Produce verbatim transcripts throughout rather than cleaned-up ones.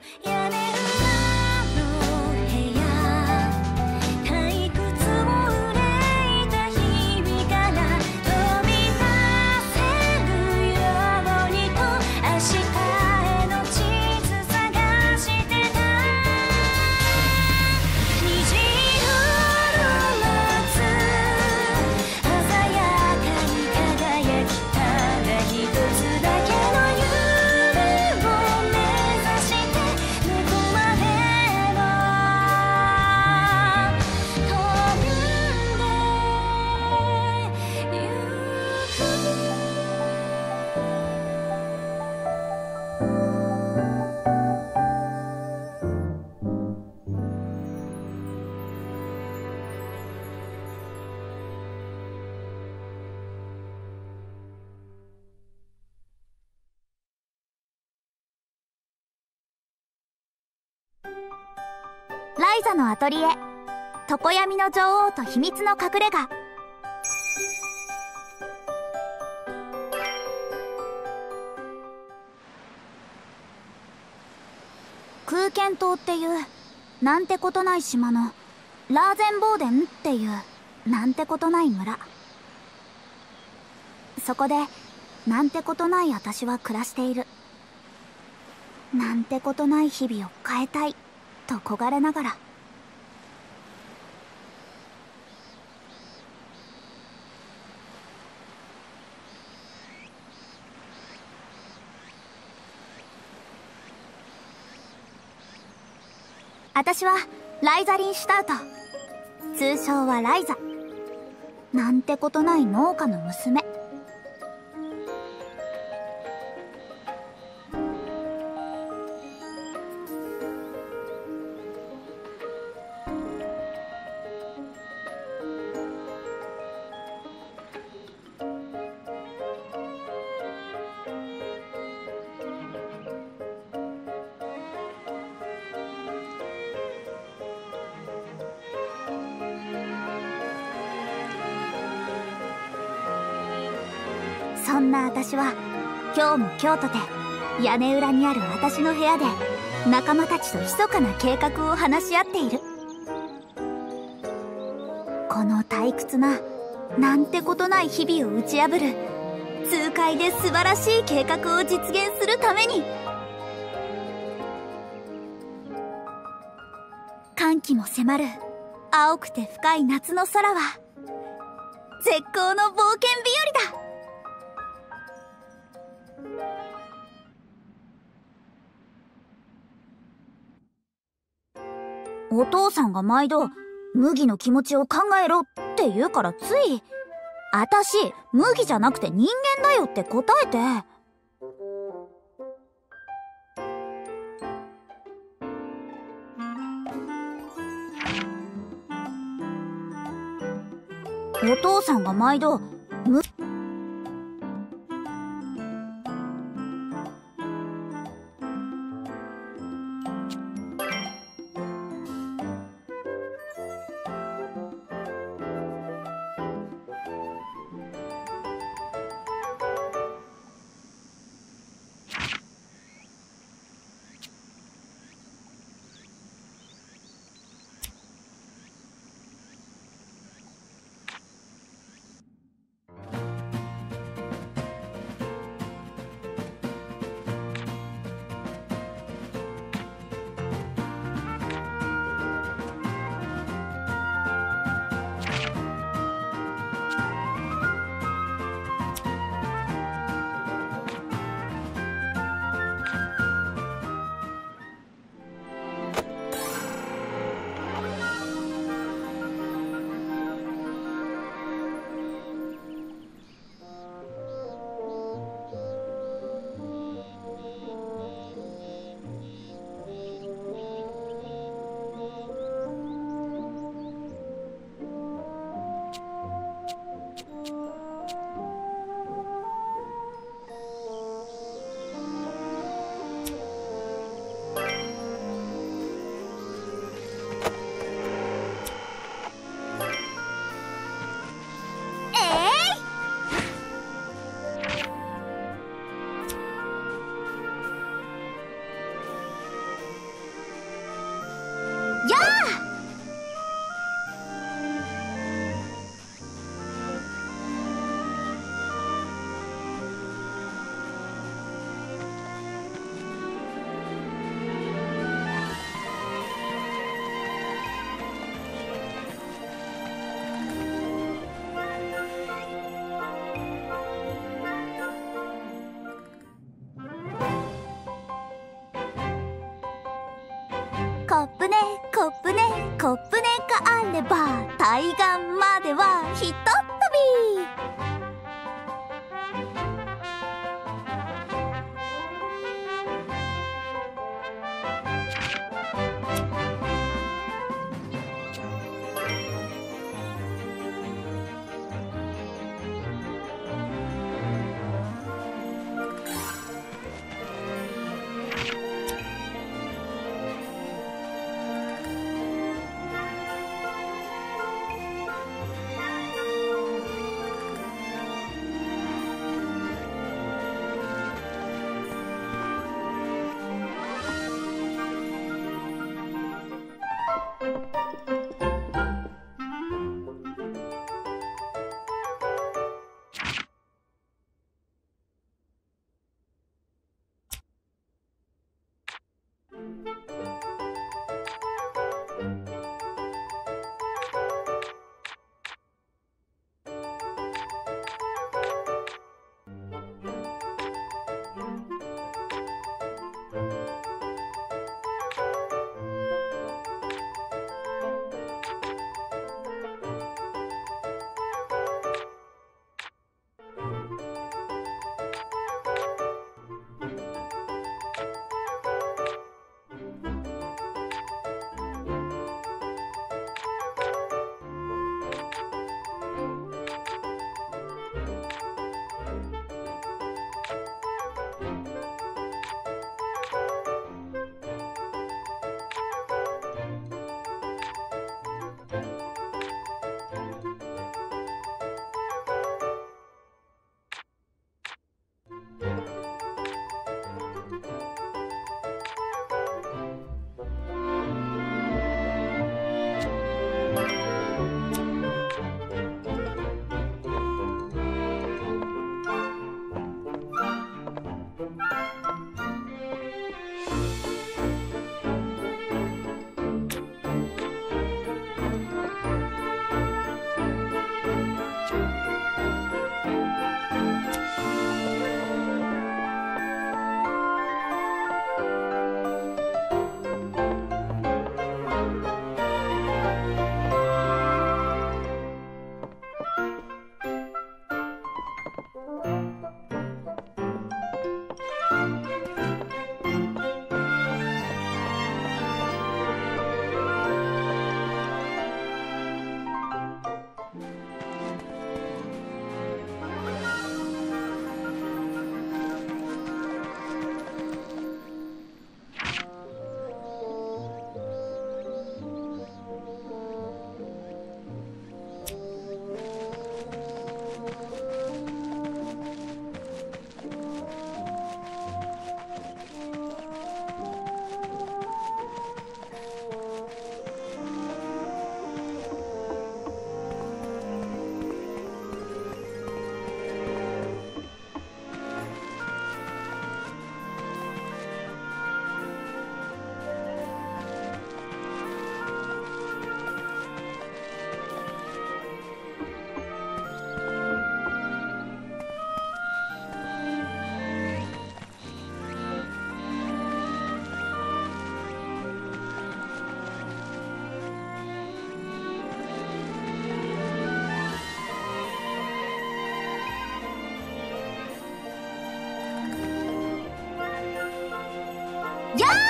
ライザのアトリエ、常闇の女王と秘密の隠れ家。空間島っていうなんてことない島のラーゼンボーデンっていうなんてことない村。そこでなんてことない私は暮らしている。なんてことない日々を変えたいと焦がれながら。私はライザリン・シュタウト、通称はライザ。なんてことない農家の娘。そんな私は今日も今日とて屋根裏にある私の部屋で仲間たちと密かな計画を話し合っている。この退屈ななんてことない日々を打ち破る痛快で素晴らしい計画を実現するために。歓喜も迫る青くて深い夏の空は絶好の冒険日和だ。お父さんが毎度麦の気持ちを考えろって言うからつい、あたし麦じゃなくて人間だよって答えて。お父さんが毎度むコップねコップねコップねがあれば対岸まではひとっ飛び。やあ！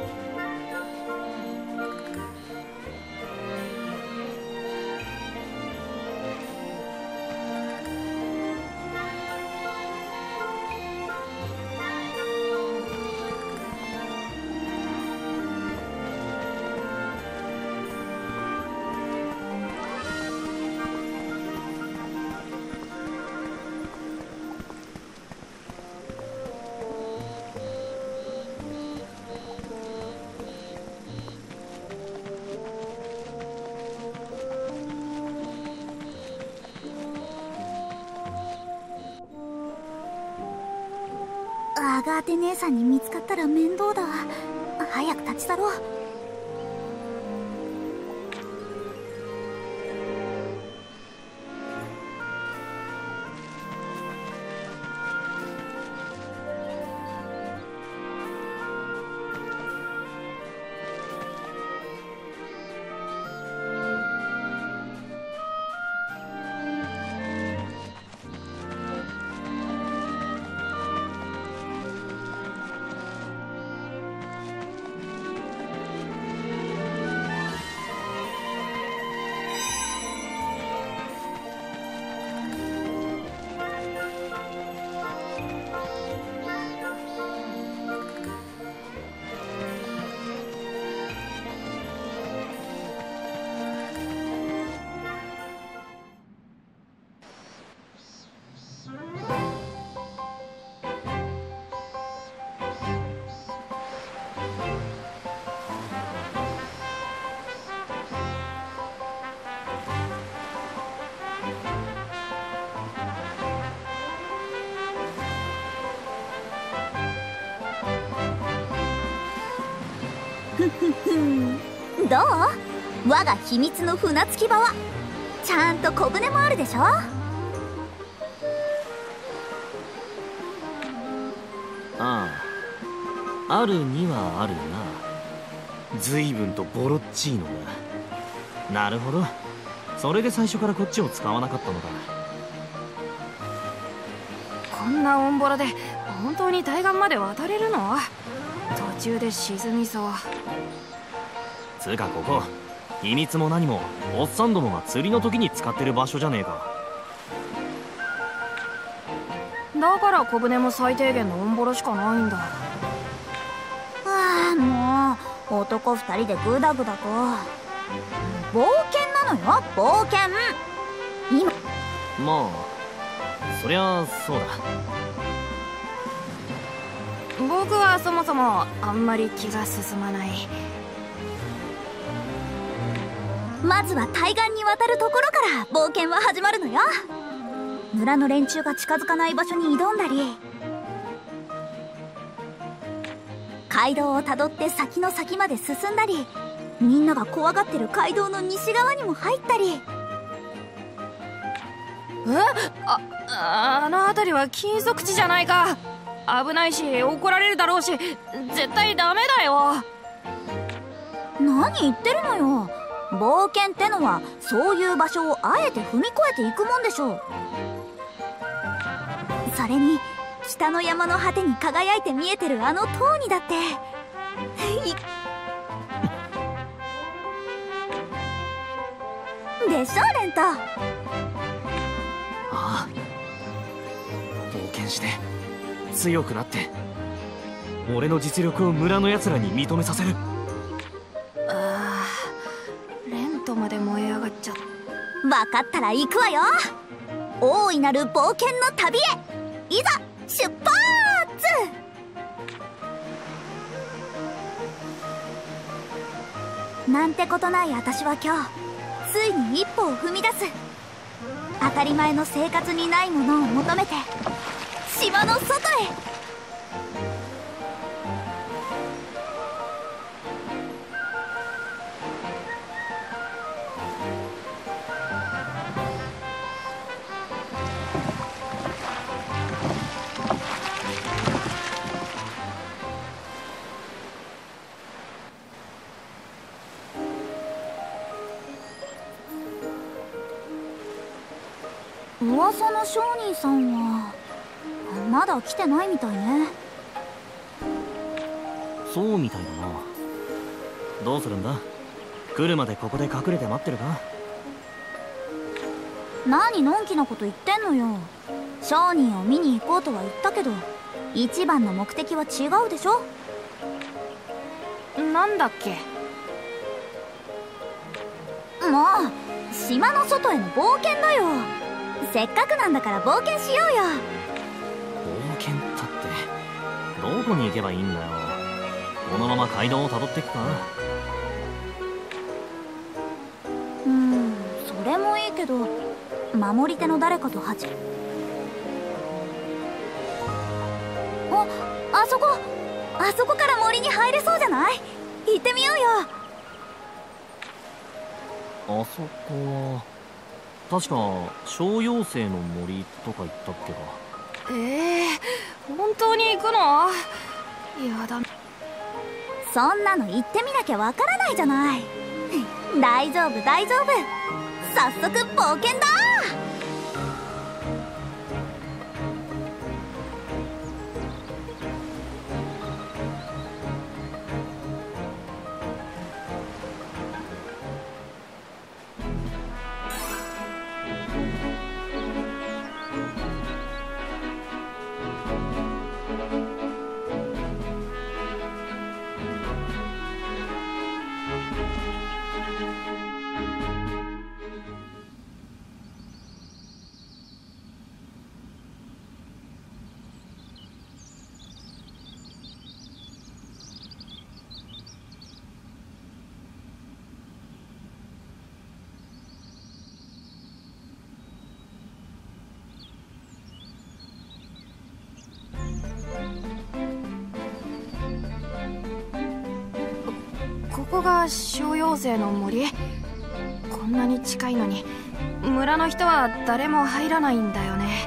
アガーテ姉さんに見つかったら面倒だわ。早く立ち去ろう。 ふふふん、どう？我が秘密の船着き場はちゃんと小舟もあるでしょ？ ああ、あるにはあるな。随分とボロっちいのが。なるほど、それで最初からこっちを使わなかったのか。 こんなオンボロで本当に対岸まで渡れるの？途中で沈みそう。 つうかここ、秘密も何もおっさんどもが釣りの時に使ってる場所じゃねえか。 だから小舟も最低限のオンボロしかないんだ。 ああ、もう男二人でグダグダと。冒険なのよ、冒険。今まあそりゃそうだ。 僕はそもそもあんまり気が進まない。 まずは対岸に渡るところから冒険は始まるのよ。村の連中が近づかない場所に挑んだり、街道をたどって先の先まで進んだり、みんなが怖がってる街道の西側にも入ったり。 え？あ、あの辺りは禁足地じゃないか。危ないし怒られるだろうし、絶対ダメだよ。 何言ってるのよ。冒険ってのはそういう場所をあえて踏み越えていくもんでしょう。それに北の山の果てに輝いて見えてるあの塔にだってでしょレント。ああ、冒険して強くなって俺の実力を村のやつらに認めさせる。 ああ、レントまで燃え上がっちゃった。 分かったら行くわよ。大いなる冒険の旅へいざ出発！なんてことない私は今日ついに一歩を踏み出す。当たり前の生活にないものを求めて島の外へ。噂の商人さんはまだ来てないみたいね。 そうみたいだな。どうするんだ？来るまでここで隠れて待ってるか？ 何のんきなこと言ってんのよ。商人を見に行こうとは言ったけど一番の目的は違うでしょ。 なんだっけ？ もう島の外への冒険だよ。せっかくなんだから冒険しようよ。 冒険ったってどこに行けばいいんだよ。このまま街道をたどってくか？ うーん、それもいいけど守り手の誰かと始めあ、あそこあそこから森に入れそうじゃない？行ってみようよ。 あそこは確か小妖精の森とか言ったっけか。 ええー、本当に行くの？やだ。 そんなの行ってみなきゃわからないじゃない。大丈夫大丈夫、早速冒険だ。 こが小妖精の森？こんなに近いのに村の人は誰も入らないんだよね。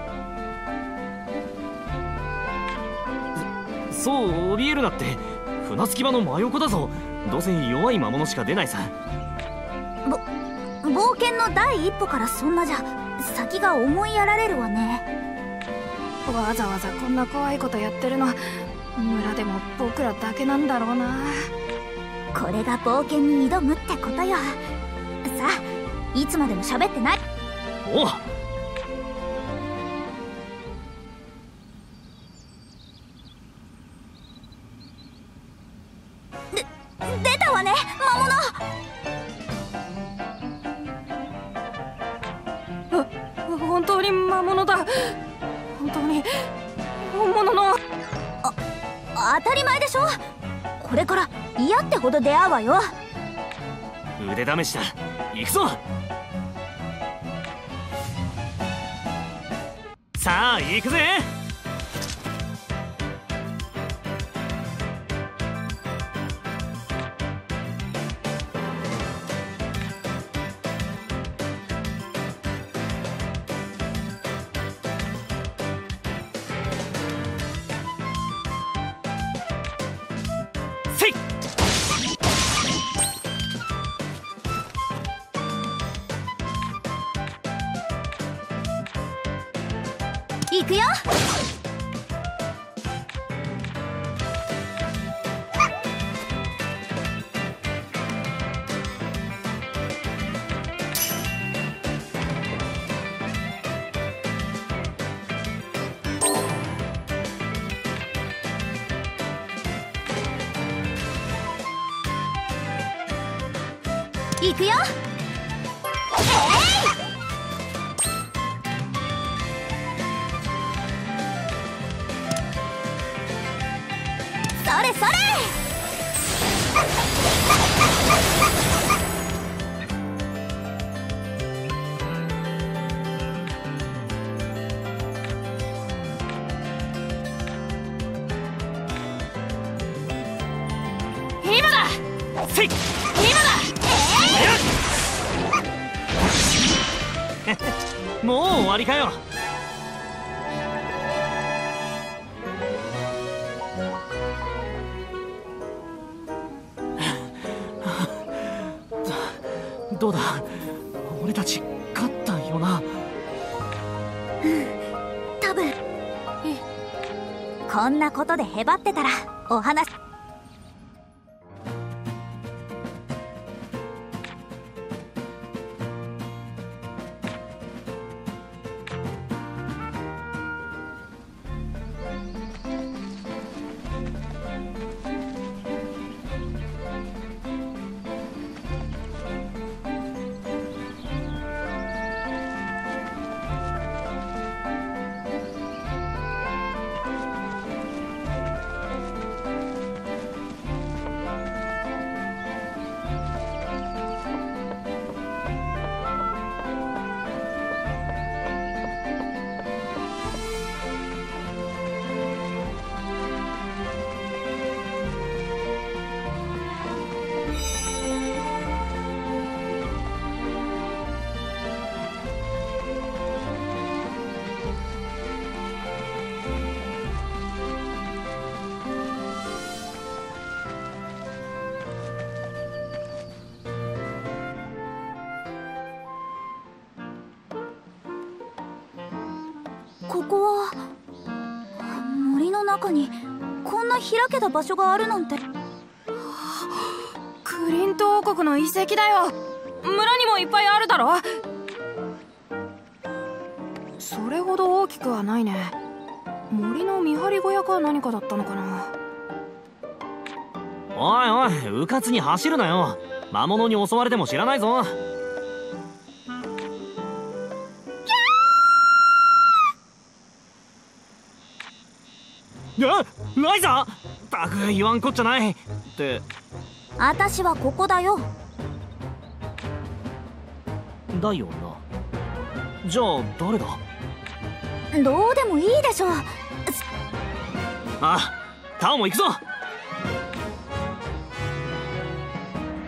そう怯えるなって。船着き場の真横だぞ。どうせ弱い魔物しか出ないさ。 ぼ冒険の第一歩からそんなじゃ先が思いやられるわね。 わざわざこんな怖いことやってるの村でも僕らだけなんだろうな。 これが冒険に挑むってことよ。さあいつまでも喋ってない。 おう。 で出たわね魔物。 あ、本当に魔物だ。本当に本物の。 あ当たり前でしょ。これから嫌ってほど出会うわよ。 腕試しだ。行くぞ。さあ行くぜ。せい。 行くよ。行くよ。えい、それそれ。 今だ。 せい。 今だ。 もう終わりかよ。どうだ、俺たち勝ったよな。 多分こんなことでへばってたらお話。ここは森の中にこんな開けた場所があるなんて。 クリント王国の遺跡だよ。村にもいっぱいあるだろ。それほど大きくはないね。森の見張り小屋か何かだったのかな。 おいおい、迂闊に走るなよ。魔物に襲われても知らないぞ。あ、ライザー。たく言わんこっちゃないって。 私はここだよ。 だよな。じゃあ誰だ。 どうでもいいでしょ。 あ、タオも行くぞ。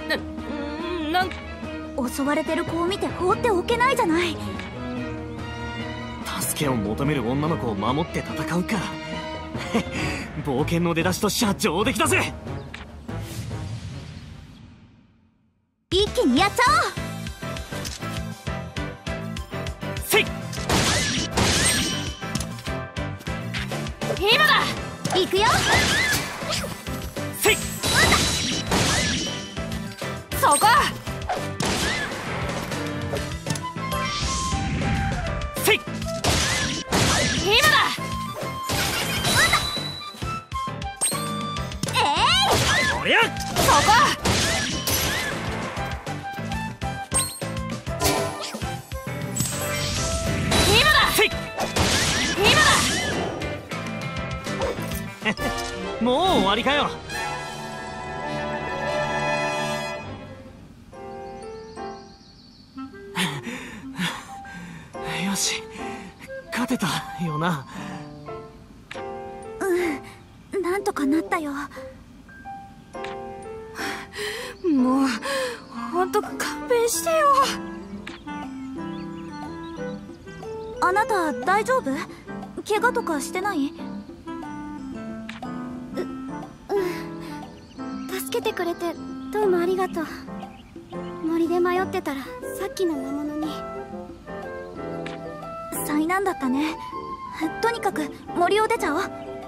な、なん襲われてる子を見て放っておけないじゃない。 助けを求める女の子を守って戦うか。冒険の出だしとしちゃ上出来だぜ。 一気にやっちゃおう。 せい、 今だ。 行くよ。 せい、 そこ。 せい、 今だ。 えい、 おりゃ、 そこ。 もう終わりかよ。よし、勝てたよな。 うん、なんとかなったよ。 もうほんと勘弁してよ。 あなた大丈夫？怪我とかしてない？う、うん。助けてくれてどうもありがとう。森で迷ってたらさっきの魔物に。災難だったね。とにかく森を出ちゃおう。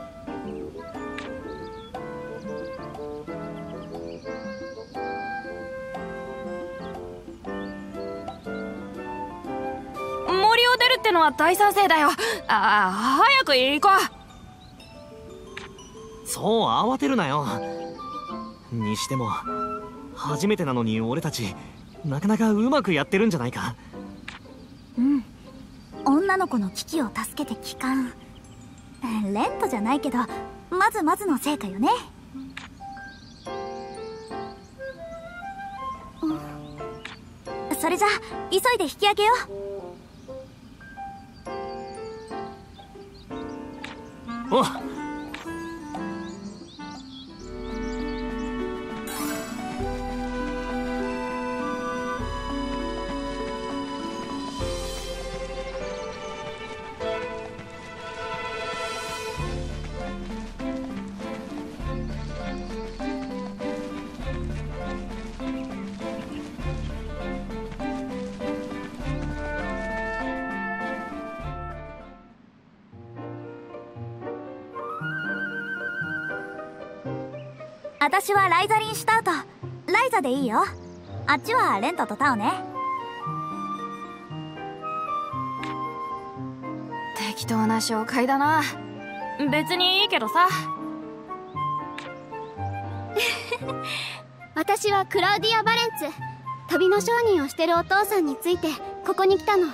森を出るってのは大賛成だよ。ああ、早く行こう。そう慌てるなよ。にしても初めてなのに俺たちなかなかうまくやってるんじゃないか。 うん、女の子の危機を助けて帰還。レントじゃないけどまずまずの成果よね。それじゃ急いで引き上げよう。 おっ、 私はライザリン・シュタウト。ライザでいいよ。あっちはレントとタオね。 適当な紹介だな。別にいいけどさ。 私はクラウディア・バレンツ。旅の商人をしてるお父さんについてここに来たの。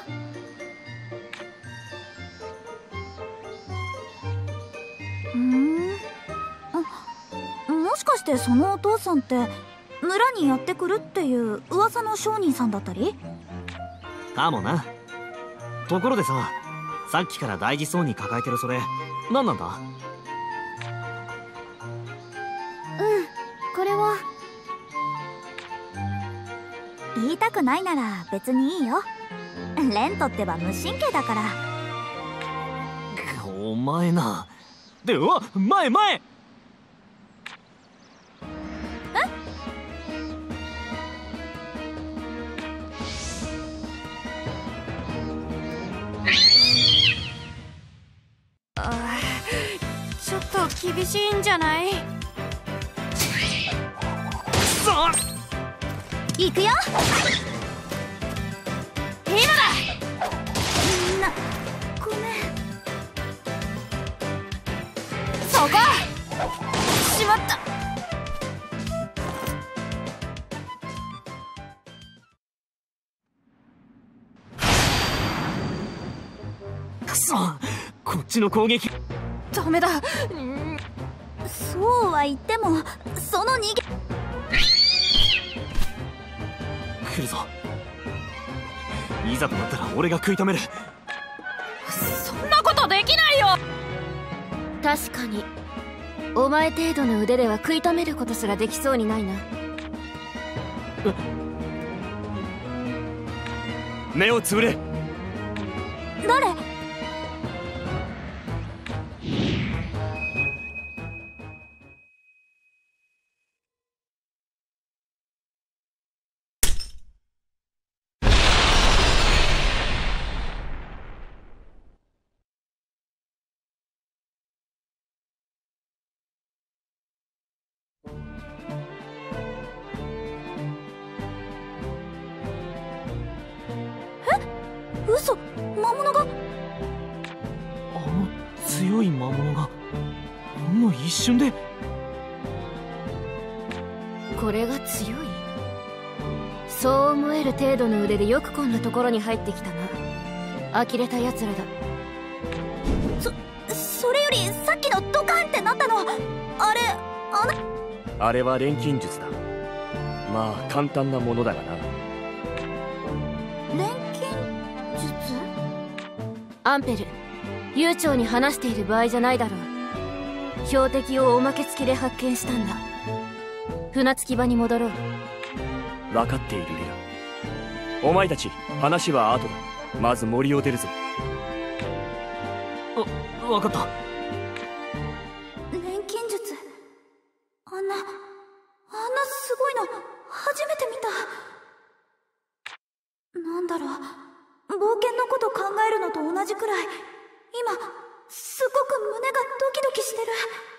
ふん、もしかしてそのお父さんって村にやってくるっていう噂の商人さんだったり？ かもな。ところでさ、さっきから大事そうに抱えてるそれ何なんだ？ うん、これは言いたくないなら別にいいよ。レントってば無神経だから。 お前な。で、うわ、前前。 ちょっと厳しいんじゃない？ さあ、 行くよ。 今だ。 みんなごめん。 そこ。しまった。 くそ、こっちの攻撃。 ダメだ。 そうは言ってもその逃げ。 来るぞ。いざとなったら俺が食い止める。 そんなことできないよ。 確かにお前程度の腕では食い止めることすらできそうにないな。 目をつぶれ。 誰？嘘、魔物が。 あの強い魔物がほんの一瞬で。 これが強い？そう思える程度の腕でよくこんなところに入ってきたな。呆れた奴らだ。 そそれよりさっきのドカンってなったの、あれあなあれは錬金術だ。まあ簡単なものだがな。 錬金術？ アンペル、悠長に話している場合じゃないだろう。標的をおまけ付きで発見したんだ。船着き場に戻ろう。 分かっているレア。お前たち話は後だ。まず森を出るぞ。 あ、分かった。 錬金術、あんなあんなすごいの初めて見た。なんだろう、冒険のこと考えるのと同じくらい今すごく胸がドキドキしてる。